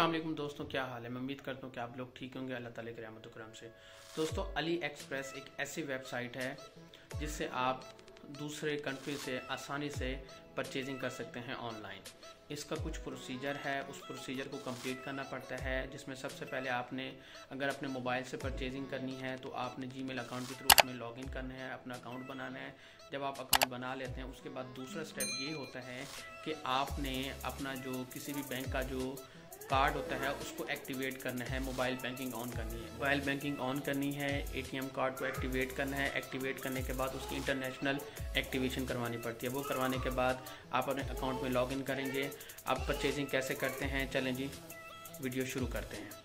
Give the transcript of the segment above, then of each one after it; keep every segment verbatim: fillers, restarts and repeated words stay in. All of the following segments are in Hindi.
अस्सलाम वालेकुम दोस्तों, क्या हाल है। मैं उम्मीद करता हूँ कि आप लोग ठीक होंगे, अल्लाह ताला की रहमत व करम से। दोस्तों, अली एक्सप्रेस एक ऐसी वेबसाइट है जिससे आप दूसरे कंट्री से आसानी से परचेजिंग कर सकते हैं ऑनलाइन। इसका कुछ प्रोसीजर है, उस प्रोसीजर को कंप्लीट करना पड़ता है, जिसमें सबसे पहले आपने अगर अपने मोबाइल से परचेजिंग करनी है तो आपने जीमेल अकाउंट के थ्रू उसमें लॉगिन करना है, अपना अकाउंट बनाना है। जब आप अकाउंट बना लेते हैं उसके बाद दूसरा स्टेप ये होता है कि आपने अपना जो किसी भी बैंक का जो कार्ड होता है उसको एक्टिवेट करना है, मोबाइल बैंकिंग ऑन करनी है। मोबाइल बैंकिंग ऑन करनी है, एटीएम कार्ड को एक्टिवेट करना है। एक्टिवेट करने के बाद उसकी इंटरनेशनल एक्टिवेशन करवानी पड़ती है। वो करवाने के बाद आप अपने अकाउंट में लॉगिन करेंगे। आप परचेजिंग कैसे करते हैं, चलें जी वीडियो शुरू करते हैं।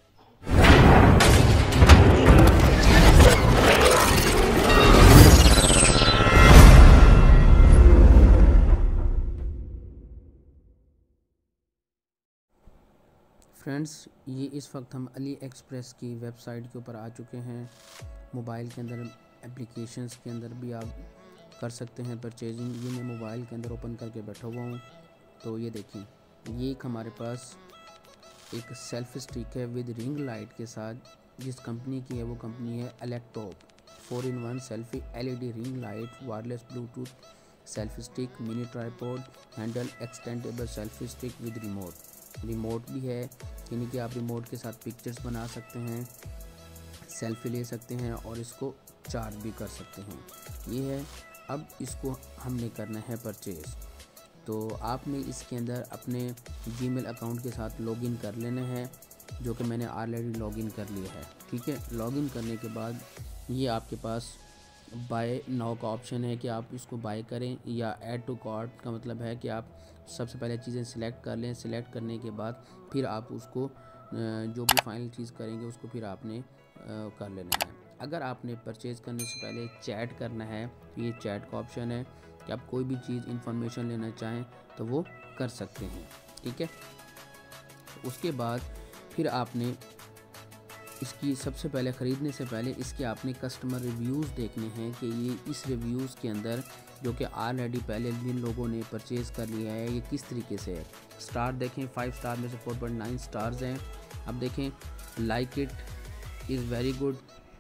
फ्रेंड्स, ये इस वक्त हम अली एक्सप्रेस की वेबसाइट के ऊपर आ चुके हैं। मोबाइल के अंदर एप्लीकेशंस के अंदर भी आप कर सकते हैं परचेजिंग। ये मैं मोबाइल के अंदर ओपन करके बैठा हुआ हूँ। तो ये देखिए, ये एक हमारे पास एक सेल्फी स्टिक है विद रिंग लाइट के साथ। जिस कंपनी की है वो कंपनी है इलेक्टॉप। Four in one selfie LED ring light, wireless bluetooth selfie stick, mini tripod, handle extendable selfie stick with remote. Remote भी है, यानी कि आप रिमोट के साथ पिक्चर्स बना सकते हैं, सेल्फी ले सकते हैं और इसको चार्ज भी कर सकते हैं। ये है। अब इसको हमने करना है परचेज़। तो आपने इसके अंदर अपने जीमेल अकाउंट के साथ लॉगिन कर लेना है, जो कि मैंने ऑलरेडी लॉगिन कर लिया है। ठीक है। लॉगिन करने के बाद ये आपके पास बाय नाउ का ऑप्शन है कि आप इसको बाय करें, या ऐड टू कार्ट का मतलब है कि आप सबसे पहले चीज़ें सिलेक्ट कर लें। सिलेक्ट करने के बाद फिर आप उसको जो भी फाइनल चीज़ करेंगे उसको फिर आपने कर लेना है। अगर आपने परचेज़ करने से पहले चैट करना है तो ये चैट का ऑप्शन है कि आप कोई भी चीज़ इंफॉर्मेशन लेना चाहें तो वो कर सकते हैं। ठीक है। उसके बाद फिर आपने इसकी सबसे पहले ख़रीदने से पहले इसके आपने कस्टमर रिव्यूज़ देखने हैं कि ये इस रिव्यूज़ के अंदर जो कि ऑलरेडी पहले जिन लोगों ने परचेज़ कर लिया है ये किस तरीके से है। स्टार देखें, फाइव स्टार में से फोर पॉइंट नाइन स्टार्स हैं। अब देखें, like it is very good,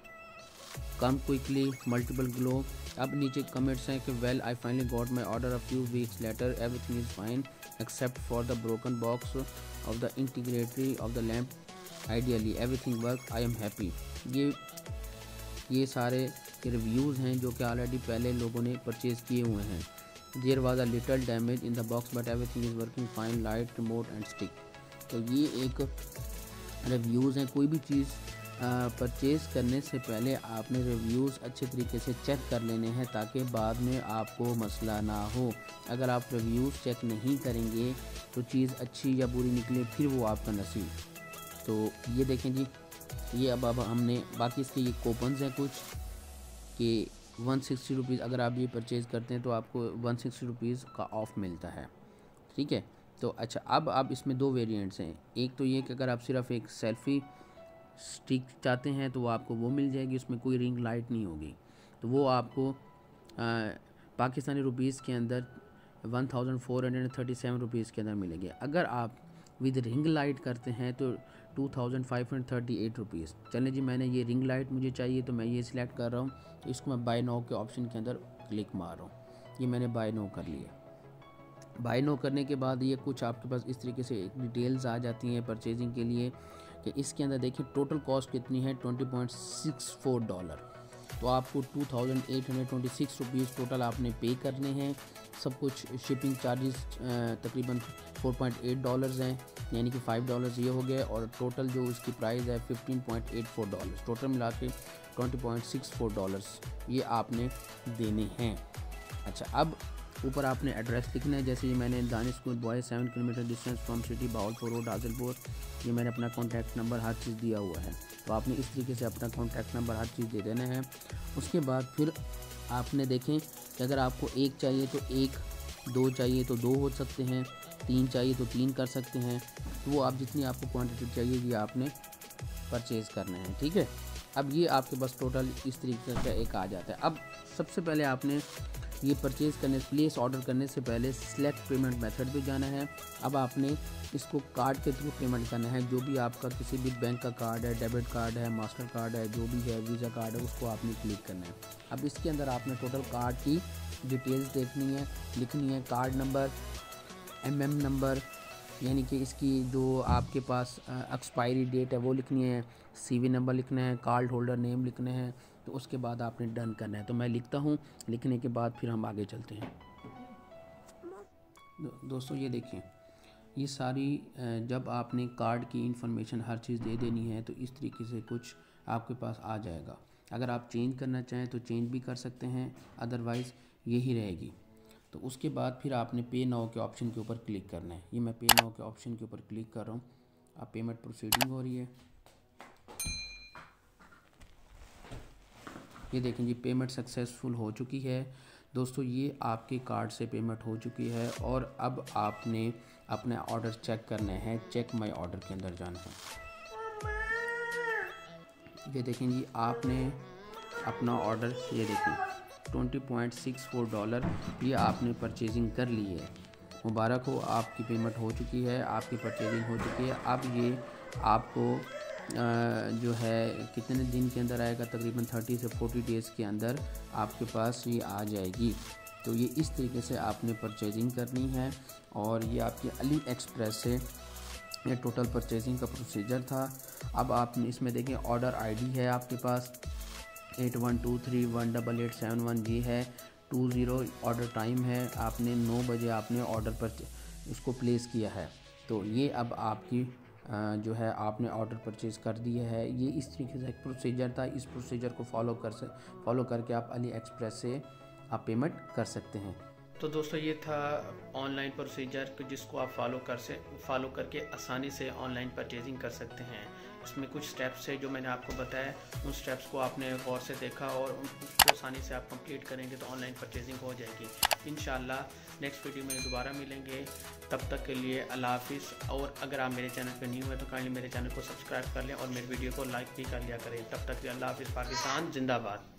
come quickly, multiple glow. अब नीचे कमेंट्स हैं कि well I finally got my order a few weeks later, everything is fine except for the broken box of the integratory of the lamp, ideally everything work, I am happy. ये ये सारे रिव्यूज़ हैं जो कि ऑलरेडी पहले लोगों ने परचेज़ किए हुए हैं। There was a little damage in the box but everything is working fine, light, remote and stick. तो ये एक रिव्यूज़ हैं। कोई भी चीज़ परचेज़ करने से पहले आपने रिव्यूज़ अच्छे तरीके से चेक कर लेने हैं ताकि बाद में आपको मसला ना हो। अगर आप रिव्यूज़ चेक नहीं करेंगे तो चीज़ अच्छी या बुरी निकले, फिर वो आपका नसीब। तो ये देखें जी, ये अब अब हमने बाकी इसके ये कूपन्स हैं कुछ कि वन सिक्सटी रुपीज़ अगर आप ये परचेज़ करते हैं तो आपको वन सिक्सटी रुपीज़ का ऑफ़ मिलता है। ठीक है। तो अच्छा, अब आप इसमें दो वेरिएंट्स हैं। एक तो ये कि अगर आप सिर्फ एक सेल्फ़ी स्टिक चाहते हैं तो वो आपको वो मिल जाएगी, उसमें कोई रिंग लाइट नहीं होगी। तो वो आपको आ, पाकिस्तानी रुपीज़ के अंदर one thousand four hundred thirty seven rupees के अंदर मिलेगी। अगर आप विद रिंग लाइट करते हैं तो two thousand five hundred thirty eight rupees. चलें जी, मैंने ये रिंग लाइट मुझे चाहिए तो मैं ये सिलेक्ट कर रहा हूँ। तो इसको मैं बाय नाउ के ऑप्शन के अंदर क्लिक मार रहा हूँ। ये मैंने बाय नाउ कर लिया। बाय नाउ करने के बाद ये कुछ आपके पास इस तरीके से डिटेल्स आ जाती हैं परचेजिंग के लिए कि इसके अंदर देखिए टोटल कॉस्ट कितनी है, twenty point six four dollar. तो आपको two thousand eight hundred twenty six rupees total आपने पे करने हैं। सब कुछ शिपिंग चार्जेस तकरीबन फोर पॉइंट एट डॉलर्स हैं, यानी कि फाइव डॉलर्स ये हो गए, और टोटल जो इसकी प्राइस है fifteen point eight four dollars. Total मिला के twenty point six four dollars ये आपने देने हैं। अच्छा, अब ऊपर आपने एड्रेस लिखना है। जैसे ये मैंने Danish school boy seven kilometre distance from city, Bahawalpur road, Hasilpur. ये मैंने अपना कॉन्टैक्ट नंबर हर चीज़ दिया हुआ है। तो आपने इस तरीके से अपना कॉन्टैक्ट नंबर हर चीज़ दे देना है। उसके बाद फिर आपने देखें कि अगर आपको एक चाहिए तो एक, दो चाहिए तो दो हो सकते हैं, तीन चाहिए तो तीन कर सकते हैं। तो वो आप जितनी आपको क्वांटिटी चाहिए ये आपने परचेज़ करना है। ठीक है। अब ये आपके पास टोटल इस तरीके का एक आ जाता है। अब सबसे पहले आपने ये परचेज़ करने प्लेस ऑर्डर करने से पहले सिलेक्ट पेमेंट मेथड पे जाना है। अब आपने इसको कार्ड के थ्रू पेमेंट करना है। जो भी आपका किसी भी बैंक का कार्ड है, डेबिट कार्ड है, मास्टर कार्ड है, जो भी है, वीज़ा कार्ड है, उसको आपने क्लिक करना है। अब इसके अंदर आपने टोटल कार्ड की डिटेल्स देखनी है, लिखनी है। Card number, M M number, यानी कि इसकी जो आपके पास एक्सपायरी डेट है वो लिखनी है, सीवी नंबर लिखना है, कार्ड होल्डर नेम लिखने हैं। तो उसके बाद आपने डन करना है। तो मैं लिखता हूँ, लिखने के बाद फिर हम आगे चलते हैं। दो, दोस्तों ये देखिए, ये सारी जब आपने कार्ड की इंफॉर्मेशन हर चीज़ दे देनी है तो इस तरीके से कुछ आपके पास आ जाएगा। अगर आप चेंज करना चाहें तो चेंज भी कर सकते हैं, अदरवाइज़ यही रहेगी। तो उसके बाद फिर आपने पे नाउ के ऑप्शन के ऊपर क्लिक करना है। ये मैं पे नाउ के ऑप्शन के ऊपर क्लिक कर रहा हूँ। अब पेमेंट प्रोसीडिंग हो रही है। ये देखें जी, पेमेंट सक्सेसफुल हो चुकी है। दोस्तों ये आपके कार्ड से पेमेंट हो चुकी है और अब आपने अपना ऑर्डर चेक करना है। चेक माय ऑर्डर के अंदर जाना है। ये देखें जी, आपने अपना ऑर्डर, ये देखें twenty point six four dollar ये आपने परचेजिंग कर ली है। मुबारक हो, आपकी पेमेंट हो चुकी है, आपकी परचेजिंग हो चुकी है। अब ये आपको जो है कितने दिन के अंदर आएगा, तकरीबन थर्टी से फोर्टी डेज़ के अंदर आपके पास ये आ जाएगी। तो ये इस तरीके से आपने परचेजिंग करनी है। और ये आपकी अली एक्सप्रेस से ये टोटल परचेजिंग का प्रोसीजर था। अब आपने इसमें देखें ऑर्डर आईडी है आपके पास eight one two three one double eight seven one जी है। टू ज़ीरो ऑर्डर टाइम है, आपने नौ बजे आपने ऑर्डर पर उसको प्लेस किया है। तो ये अब आपकी जो है आपने ऑर्डर परचेज़ कर दिया है। ये इस तरीके से एक प्रोसीजर था। इस प्रोसीजर को फॉलो कर से फॉलो करके आप अली एक्सप्रेस से आप पेमेंट कर सकते हैं। तो दोस्तों ये था ऑनलाइन प्रोसीजर जिसको आप फॉलो कर से फॉलो करके आसानी से ऑनलाइन परचेजिंग कर सकते हैं। इसमें कुछ स्टेप्स है जो मैंने आपको बताया, उन स्टेप्स को आपने गौर से देखा और उसको आसानी से आप कंप्लीट करेंगे तो ऑनलाइन परचेजिंग हो जाएगी। इंशाल्लाह नेक्स्ट वीडियो में दोबारा मिलेंगे। तब तक के लिए अल्लाह हाफिज़। और अगर आप मेरे चैनल पर न्यू है तो काइंडली मेरे चैनल को सब्सक्राइब कर लें और मेरे वीडियो को लाइक भी कर लिया करें। तब तक के लिए अल्लाह हाफिज़। पाकिस्तान जिंदाबाद।